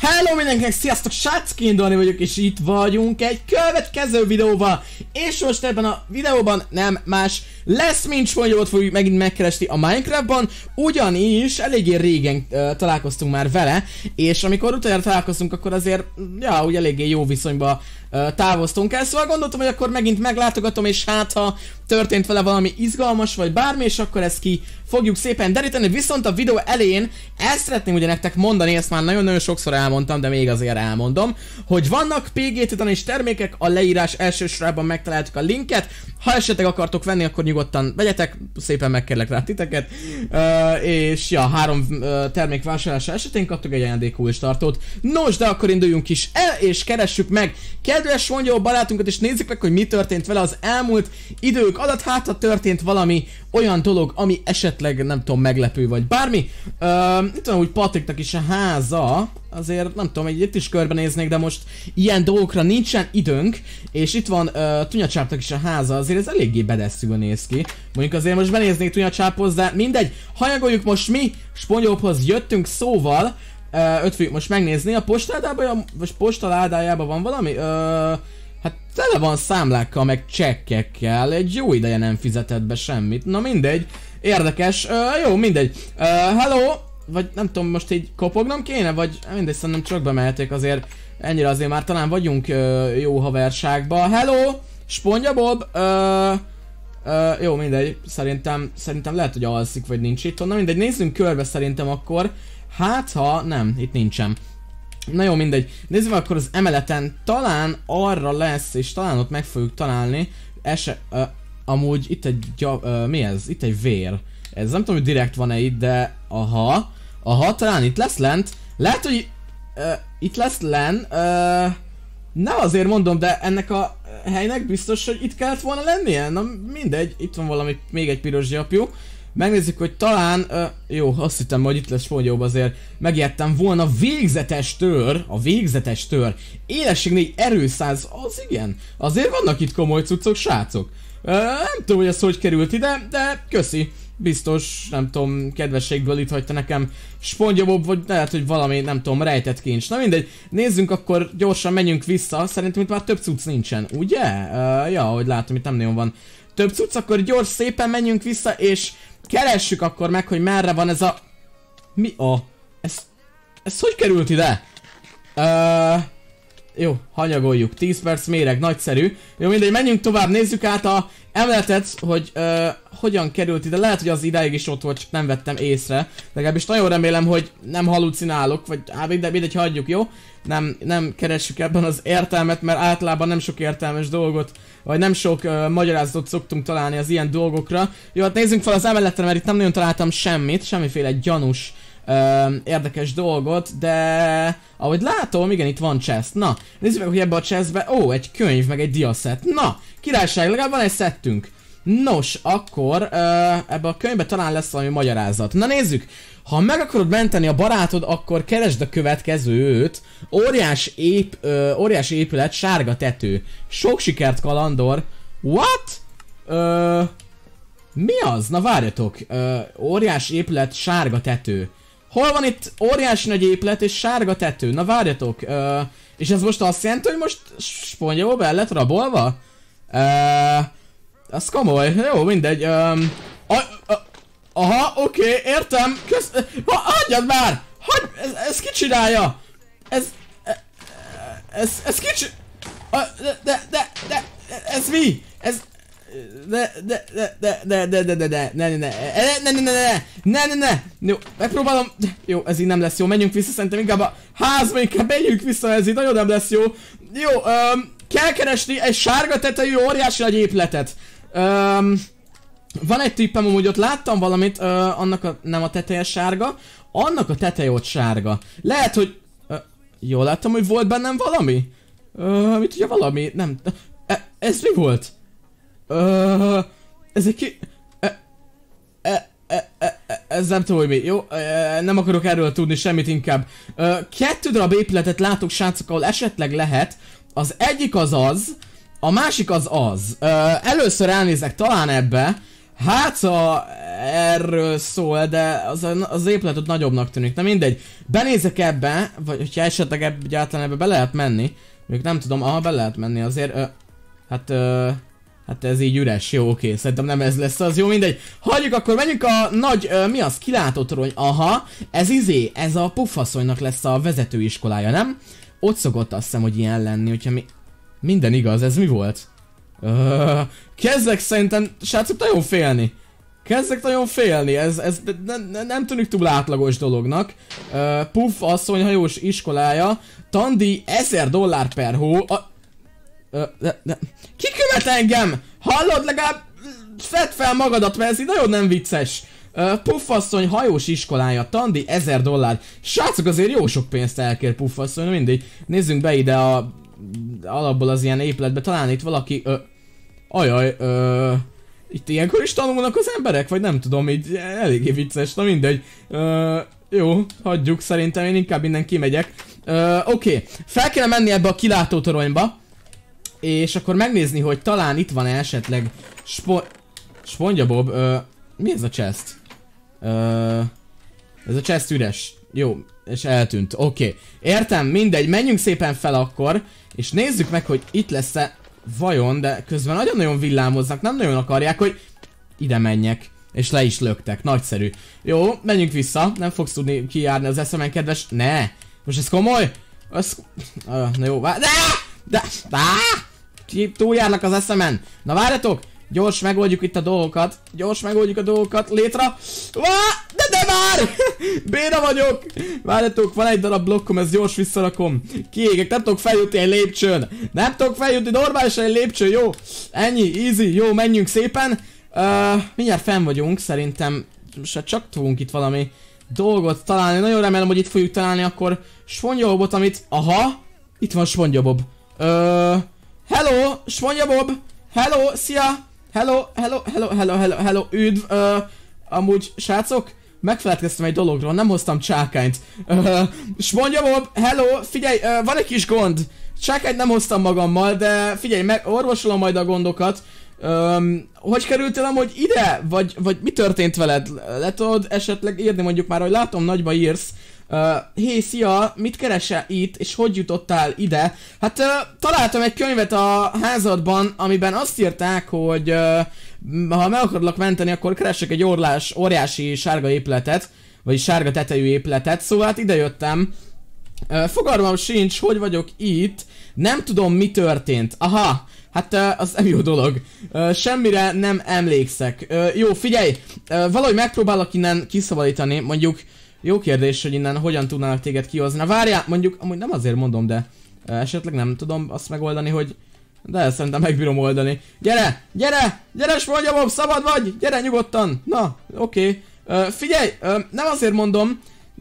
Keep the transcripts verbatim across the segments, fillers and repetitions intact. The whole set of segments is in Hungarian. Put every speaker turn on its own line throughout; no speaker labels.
Hello mindenkinek, sziasztok, Sáckindolni vagyok, és itt vagyunk egy következő videóval. És most ebben a videóban nem más lesz, mint Spongyobot fogjuk megint megkeresni a Minecraftban. Ugyanis eléggé régen uh, találkoztunk már vele, és amikor utoljára találkoztunk, akkor azért, ja, úgy eléggé jó viszonyba uh, távoztunk el. Szóval gondoltam, hogy akkor megint meglátogatom, és hát ha történt vele valami izgalmas, vagy bármi, és akkor ezt ki fogjuk szépen deríteni. Viszont a videó elején ezt szeretném ugye nektek mondani, ezt már nagyon-nagyon sokszor elmondtam, de még azért elmondom, hogy vannak pé gé Titanis termékek, a leírás első sorában megtaláltuk a linket. Ha esetleg akartok venni, akkor nyugodtan vegyetek, szépen megkérlek rá titeket. Uh, és ja, három uh, termék vásárlása esetén kaptok egy ajándékkulcs tartót. Nos, de akkor induljunk is el, és keressük meg kedves Spongyoló barátunkat, és nézzük meg, hogy mi történt vele az elmúlt idők alatt. Hát, ha történt valami olyan dolog, ami esetleg, nem tudom, meglepő vagy bármi. Uh, itt van úgy Patriknak is a háza, azért nem tudom, hogy itt is körbenéznék, de most ilyen dolgokra nincsen időnk. És itt van uh, Tunyacsápnak is a háza, azért ez eléggé bedeszűen néz ki. Mondjuk azért most benéznék Tunyacsáphoz, de mindegy. Hanyagoljuk, most mi Spongyolóhoz jöttünk, szóval uh, öt fogjuk most megnézni. A postaládájában, vagy postaládájában van valami? Uh, Hát tele van számlákkal, meg csekkekkel, egy jó ideje nem fizetett be semmit, na mindegy, érdekes, uh, jó, mindegy, uh, hello, vagy nem tudom, most így kopognom kéne, vagy mindegy, szerintem csak bemehetek azért, ennyire azért már talán vagyunk uh, jó haverságba, hello, Spongybob, uh, uh, jó, mindegy, szerintem, szerintem lehet, hogy alszik, vagy nincs itt, na mindegy, nézzünk körbe szerintem akkor, hát ha nem, itt nincsen. Na jó, mindegy. Nézzük akkor az emeleten, talán arra lesz, és talán ott meg fogjuk találni. Ese, uh, amúgy itt egy, uh, mi ez? Itt egy vér. Ez nem tudom, hogy direkt van-e itt, de aha. Aha, talán itt lesz lent. Lehet, hogy uh, itt lesz len. Uh, nem azért mondom, de ennek a helynek biztos, hogy itt kellett volna lennie? Na mindegy, itt van valami, még egy piros gyapjú. Megnézzük, hogy talán, uh, jó, azt hittem, hogy itt lesz Spongyolóbb, azért megijedtem volna. Végzetes tör, a végzetes tör, élesség négy, erő száz, az igen, azért vannak itt komoly cuccok, srácok. Uh, nem tudom, hogy ez hogy került ide, de köszi, biztos, nem tudom, kedvességből itt hagyta nekem Spongyolóbb, vagy lehet, hogy valami, nem tudom, rejtett kincs. Na mindegy, nézzünk, akkor gyorsan menjünk vissza, szerintem itt már több cucc nincsen, ugye? Uh, ja, ahogy látom, itt nem nagyon van több cucc, akkor gyors, szépen menjünk vissza, és keressük akkor meg, hogy merre van ez a... Mi a... Ez... Ez hogy került ide? Uh... Jó, hanyagoljuk. tíz perc méreg, nagyszerű. Jó, mindegy, menjünk tovább, nézzük át a emeletet, hogy uh, hogyan került ide. Lehet, hogy az idáig is ott volt, csak nem vettem észre. Legalábbis nagyon remélem, hogy nem halucinálok, vagy á, mindegy, mindegy, hagyjuk, jó? Nem, nem keressük ebben az értelmet, mert általában nem sok értelmes dolgot, vagy nem sok uh, magyarázatot szoktunk találni az ilyen dolgokra. Jó, hát nézzünk fel az emeletre, mert itt nem nagyon találtam semmit, semmiféle gyanús uh, érdekes dolgot, de ahogy látom, igen, itt van chest. Na, nézzük meg, hogy ebbe a chestbe, ó, egy könyv, meg egy diaszett. Na, királyság, legalább van egy szettünk. Nos, akkor uh, ebbe a könyvbe talán lesz valami magyarázat. Na nézzük! Ha meg akarod menteni a barátod, akkor keresd a következőt. Óriás, ép, ö, óriás épület, sárga tető. Sok sikert, kalandor. What? Ö, mi az? Na várjatok. Ö, óriás épület, sárga tető. Hol van itt óriási nagy épület és sárga tető? Na várjatok. Ö, és ez most azt jelenti, hogy most Spongyolóbb el lett rabolva? Ö, az komoly. Jó, mindegy. Ö, a, a, Aha, oké, okay, értem, kösz... Ha, hagyjad már! Hagy... Ez, ez ki csinálja? Ez... Ez... Ez ki csinálja? De... De... De... De... Ez mi? Ez... De... De... De... De... De... De... De... De... De... Ne... Ne... Ne... Ne... Ne... Ne... Ne... Ne... Ne... Ne... Jó, megpróbálom... Jó, ez így nem lesz jó, menjünk vissza, szerintem inkább a házba, inkább menjünk vissza, ez így nagyon nem lesz jó. Jó, um, kell keresni egy sárga tetejű óriási nagy épületet. Um, Van egy tippem, amúgy ott láttam valamit, uh, annak a, nem a teteje sárga, annak a teteje ott sárga. Lehet, hogy... Uh, jól láttam, hogy volt bennem valami? Uh, mit ugye valami? Nem... Uh, ez mi volt? Uh, ez egy ki... Uh, uh, uh, uh, uh, ez nem tudom, hogy mi. Jó, uh, nem akarok erről tudni semmit inkább. Uh, kettő darab épületet látok, srácok, ahol esetleg lehet. Az egyik az az, a másik az az. Uh, először elnézek talán ebbe. Hát ha erről szól, de az, az épület ott nagyobbnak tűnik. Na mindegy, benézek ebbe, vagy hogyha esetleg egyáltalán ebbe be lehet menni. Még nem tudom, aha, be lehet menni azért. Ö, hát, ö, hát ez így üres, jó, oké, szerintem nem ez lesz az, jó, mindegy. Hagyjuk, akkor menjünk a nagy, ö, mi az, kilátótorony, aha, ez izé, ez a puffasszonynak lesz a vezetőiskolája, nem? Ott szokott azt hiszem, hogy ilyen lenni, hogyha mi... Minden igaz, ez mi volt? Ö, kezdek szerintem, srácok, nagyon félni. Kezdek nagyon félni, ez, ez ne, ne, nem tűnik túl átlagos dolognak. Uh, Puff asszony hajós iskolája, tandíj ezer dollár per hó. A... Uh, de, de. Ki követ engem? Hallod, legalább fedd fel magadat, mert ez így nagyon nem vicces. Uh, Puff asszony hajós iskolája, tandíj ezer dollár. Srácok, azért jó sok pénzt elkér Puff asszony, mindig. Nézzünk be ide a... alapból az ilyen épületbe, talán itt valaki... Uh, ajaj, uh, itt ilyenkor is tanulnak az emberek, vagy nem tudom, így eléggé vicces, na mindegy. Uh, jó, hagyjuk, szerintem én inkább innen kimegyek. Uh, Oké, okay. Fel kell menni ebbe a kilátótoronyba, és akkor megnézni, hogy talán itt van-e esetleg Spo... SpongeBob, uh, mi ez a chest? Uh, ez a chest üres. Jó, és eltűnt, oké. Okay. Értem, mindegy, menjünk szépen fel akkor, és nézzük meg, hogy itt lesz-e vajon, de közben nagyon-nagyon villámoznak, nem nagyon akarják, hogy ide menjek. És le is löktek, nagyszerű. Jó, menjünk vissza, nem fogsz tudni kijárni az eszemen, kedves. Ne! Most ez komoly? Az... Uh, na jó, vár... De! De! De! Túljárnak az eszemen. Na várjatok! Gyors megoldjuk itt a dolgokat. Gyors megoldjuk a dolgokat. Létre. De de már! Béna vagyok! Várjatok, van egy darab blokkom, ezt gyors visszarakom. Kiégek, nem tudok feljutni egy lépcsőn. Nem tudok feljutni normálisan egy lépcsőn, jó? Ennyi, easy, jó, menjünk szépen. Uh, mindjárt fenn vagyunk, szerintem most csak tudunk itt valami dolgot találni. Nagyon remélem, hogy itt fogjuk találni akkor SpongeBobot, amit... Aha! Itt van SpongeBob. Uh, hello, SpongeBob! Hello, szia! Hello, hello, hello, hello, hello, hello, üdv! Uh, amúgy, srácok, megfeledkeztem egy dologról, nem hoztam csákányt. Uh, SpongeBob, hello, figyelj, uh, van egy kis gond. Csákányt nem hoztam magammal, de figyelj, meg orvosolom majd a gondokat. Um, hogy kerültél amúgy ide? Vagy, vagy mi történt veled? Le tudod esetleg írni, mondjuk már, hogy látom, nagyba írsz. Uh, Hé, szia, mit keresel itt, és hogy jutottál ide? Hát uh, találtam egy könyvet a házadban, amiben azt írták, hogy uh, ha meg akarlak menteni, akkor keresek egy orlás, óriási sárga épületet, vagy sárga tetejű épületet, szóval hát ide jöttem. Uh, fogalmam sincs, hogy vagyok itt, nem tudom, mi történt. Aha, hát uh, az nem jó dolog. Uh, semmire nem emlékszek. Uh, jó, figyelj, uh, valahogy megpróbálok innen kiszabadítani, mondjuk. Jó kérdés, hogy innen hogyan tudnának téged kihozni. Na várjál, mondjuk, amúgy nem azért mondom, de uh, esetleg nem tudom azt megoldani, hogy... De szerintem megbírom oldani. Gyere! Gyere! Gyere, SpongeBob, szabad vagy! Gyere nyugodtan! Na, oké. Okay. Uh, figyelj, uh, nem azért mondom,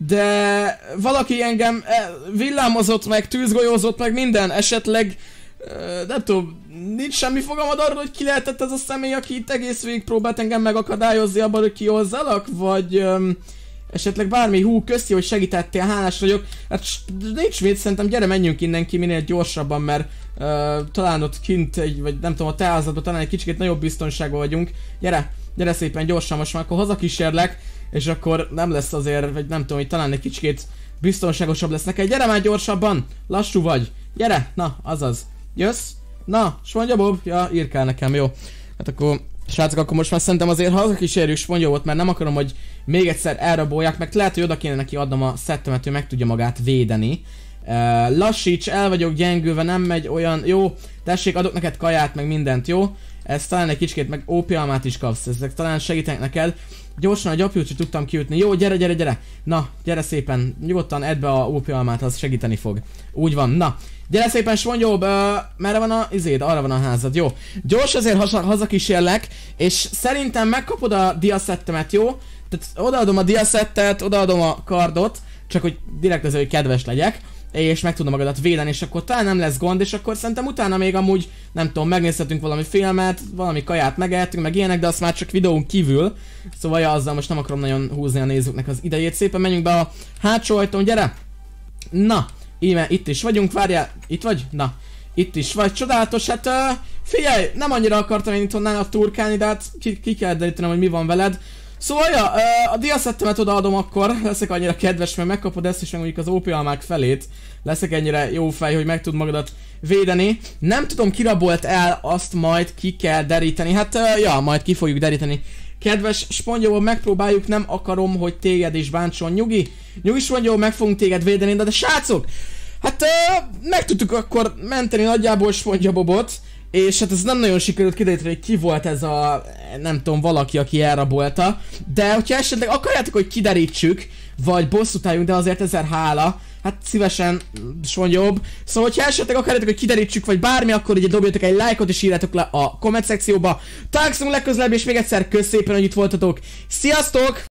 de valaki engem uh, villámozott meg, tűzgolyózott meg minden, esetleg... Uh, nem tudom, nincs semmi fogalmad arról, hogy ki lehetett ez a személy, aki itt egész végig próbált engem megakadályozni abban, hogy kihozzalak, vagy... Um, esetleg bármi, hú, köszi, hogy segítettél, hálás vagyok. Hát nincs mit, szerintem gyere, menjünk innen ki minél gyorsabban, mert uh, talán ott kint egy, vagy nem tudom, a te házadban talán egy kicsit nagyobb biztonságban vagyunk. Gyere, gyere szépen gyorsan, most már akkor hazakísérlek, és akkor nem lesz azért, vagy nem tudom, hogy talán egy kicsit biztonságosabb lesz neked. Gyere már gyorsabban, lassú vagy. Gyere, na, azaz. Jössz? Na, SpongeBob, ja, írkál nekem, jó. Hát akkor... Srácok, akkor most már szerintem azért hazakísérjük SpongeBobot, mert nem akarom, hogy még egyszer elrabolják, meg lehet, hogy oda kéne neki adnom a szettemet, ő meg tudja magát védeni. Uh, lassíts, el vagyok gyengülve, nem megy olyan... Jó, tessék, adok neked kaját, meg mindent, jó? Ez talán egy kicsikét, meg ó pé almát is kapsz, ezek talán segítenek neked. Gyorsan a gyapjút, hogy tudtam kiütni. Jó, gyere, gyere, gyere! Na, gyere szépen, nyugodtan edd be a ó pé almát, az segíteni fog. Úgy van, na. Gyere szépen, SpongeBob, uh, merre van a izéd? Arra van a házad, jó. Gyors azért haza hazakísérlek, és szerintem megkapod a diaszettemet, jó? Tehát odaadom a diaszettet, odaadom a kardot, csak hogy direkt azért, hogy kedves legyek, és meg tudom magadat védeni, és akkor talán nem lesz gond, és akkor szerintem utána még amúgy, nem tudom, megnézhetünk valami filmet, valami kaját megehetünk, meg ilyenek, de azt már csak videón kívül. Szóval ja, azzal most nem akarom nagyon húzni a nézőknek az idejét. Szépen menjünk be a hátsó ajtón, gyere! Na! Íme, itt is vagyunk, várjál, itt vagy? Na. Itt is vagy, csodálatos, hát uh, figyelj, nem annyira akartam én itt onnan turkálni, de hát ki, ki kell derítenem, hogy mi van veled. Szóval ja, uh, a diaszettemet odaadom akkor, leszek annyira kedves, mert megkapod ezt is, meg mondjuk az ó pé almák felét. Leszek ennyire jó fej, hogy meg tud magadat védeni. Nem tudom, ki rabolt el, azt majd ki kell deríteni, hát uh, ja, majd ki fogjuk deríteni. Kedves SpongeBob, megpróbáljuk, nem akarom, hogy téged is bántson, nyugi. Nyugi SpongeBob, meg fogunk téged védeni, de, de srácok! Hát uh, meg tudtuk akkor menteni nagyjából SpongeBobot, és hát ez nem nagyon sikerült kideríteni, hogy ki volt ez a, nem tudom, valaki, aki elrabolta. De hogyha esetleg akarjátok, hogy kiderítsük, vagy bosszút álljunk, de azért ezer hála, hát szívesen SpongeBob. Szóval, hogyha esetleg akarjátok, hogy kiderítsük, vagy bármi, akkor ugye dobjatok egy lájkot, és írjátok le a komment szekcióba. Találkozunk legközelebb, és még egyszer kösz szépen, hogy itt voltatok. Sziasztok!